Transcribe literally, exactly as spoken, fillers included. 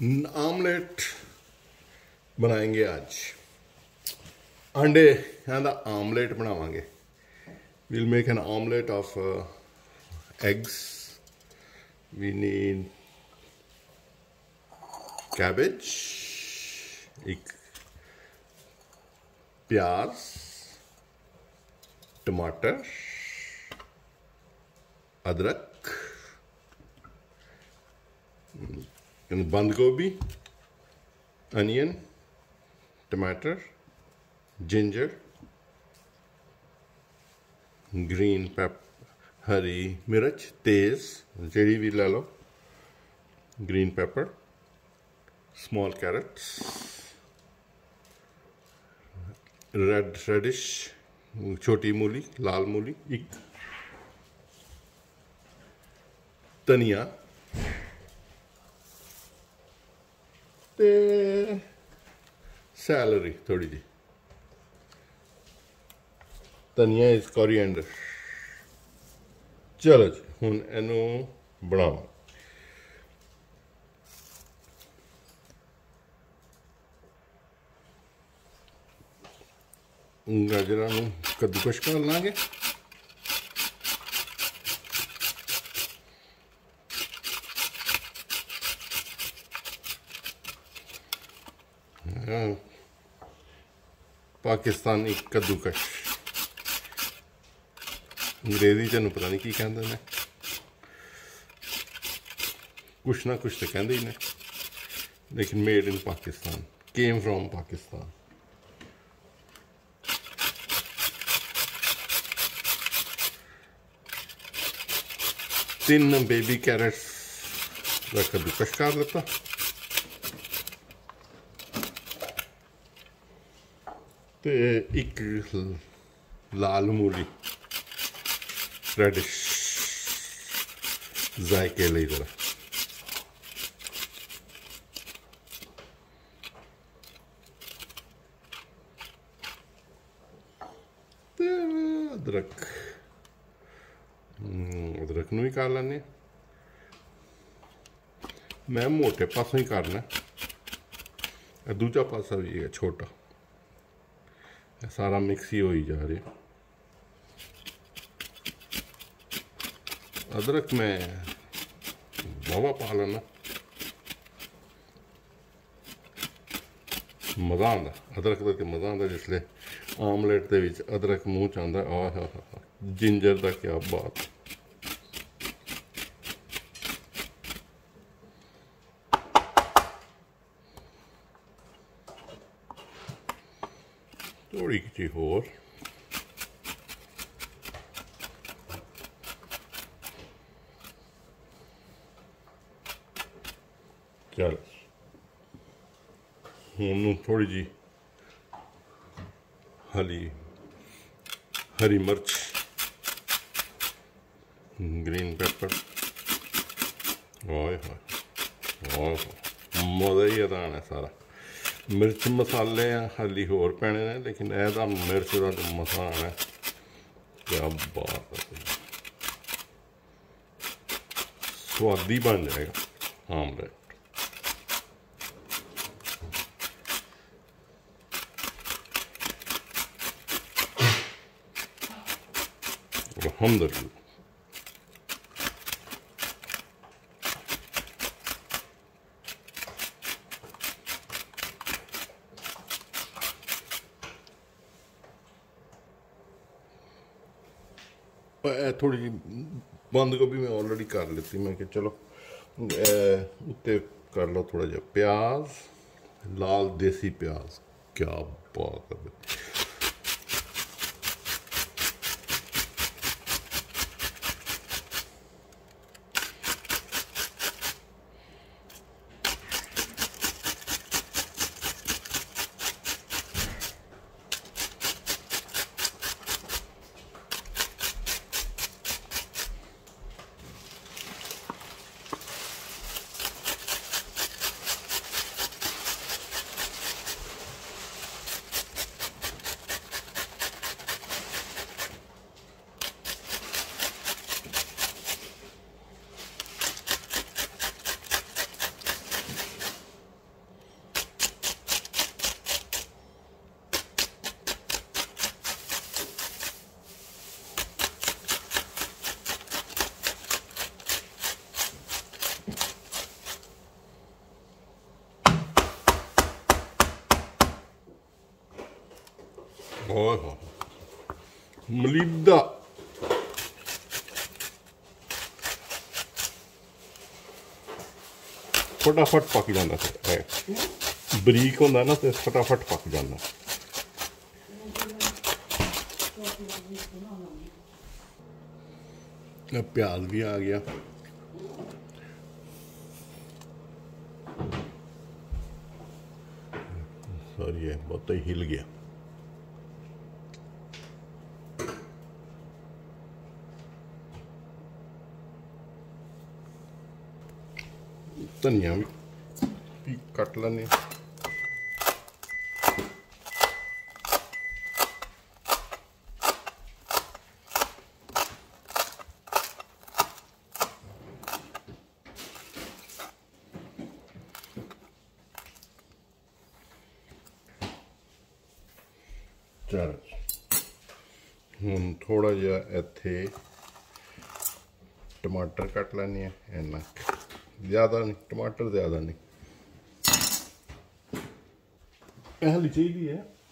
Omelette बनाएंगे आज। अंडे दा आमलेट बनावांगे। We'll make an omelette of uh, eggs. We need cabbage, एक प्याज, टमाटर, अदरक, बंद गोभी, अनियन, टमाटर, जिंजर, ग्रीन पेप हरी मिर्च तेज जेड़ी भी ला लो, green pepper, small carrots, red radish छोटी मूली, लाल मूली, एक धनिया ते सैलरी थोड़ी जी, धनिया इज कोरिएंडर। चलो जी हुण इनू बनाओ। गाजरां नू कद्दूकश कर लांगे। पाकिस्तानी कद्दूकश अंग्रेजी च पता नहीं की कहते हैं, कुछ ना कुछ तो कहते ही ने, लेकिन made in Pakistan, came from Pakistan. तीन बेबी कैरेट्स का कद्दूकश कर लेता। ते एक लाल मूली रेडिश जायके लिए जरा, अदरक अदरक नू ही कर लेने। मैं मोटे पासों ही करना, दूजा पासा भी है छोटा, सारा मिक्स ही हो ही जा रहा। अदरक में बावा पा लेना, मज़ा आता अदरक का, तो मज़ा आता जिसले आमलेट के विच अदरक मूँह च आंदा। आ हा हा जिंजर का क्या बात। थोड़ी जी होर, चल हूँ थोड़ी जी हरी हरी मिर्च, ग्रीन पेपर, ओए होए मज़ा ही अदा है सारा। मिर्च मसाले हाली होर पैने ने, लेकिन यदा मिर्च का तो मसा आना, क्या बात है, स्वादी बन जाएगा आमलेट। अल्हम्दुलिल्लाह। थोड़ी जी बंद गोभी मैं ऑलरेडी कर लेती, मैं कि चलो उत्ते कर लो थोड़ा जा प्याज, लाल देसी प्याज, क्या बात है। मलीदा फटाफट पक जाता है, बरीक होंदा ना तो फटाफट पक जाता। प्याज भी आ गया, सॉरी ये बहुत ही हिल गया। धनिया भी, भी कट लेने। चल हुण थोड़ा जिहा इत्थे टमाटर कट लेने, इन्ना ज़्यादा नहीं, टमाटर ज़्यादा नहीं, पहली चाहिए है।